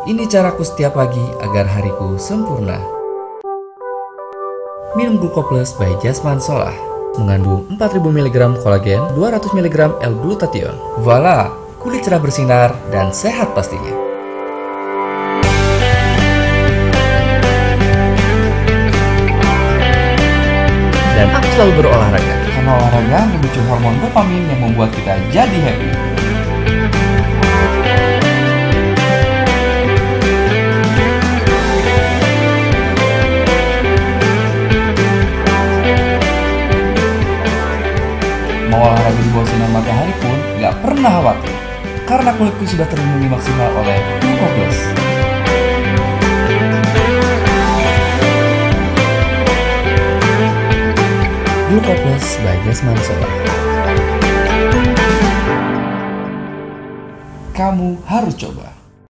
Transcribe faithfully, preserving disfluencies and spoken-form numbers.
Ini caraku setiap pagi agar hariku sempurna. Minum Glucoplus by Jasman Solah. Mengandung empat ribu miligram kolagen, dua ratus miligram L-glutathione. Voila, kulit cerah bersinar dan sehat pastinya. Dan aku selalu berolahraga, karena olahraga memicu hormon dopamin yang membuat kita jadi happy. Mau olahraga di bawah sinar matahari pun gak pernah khawatir, karena kulitku sudah terlindungi maksimal oleh Glucoplus. Glucoplus by Jasman Solah. Kamu harus coba.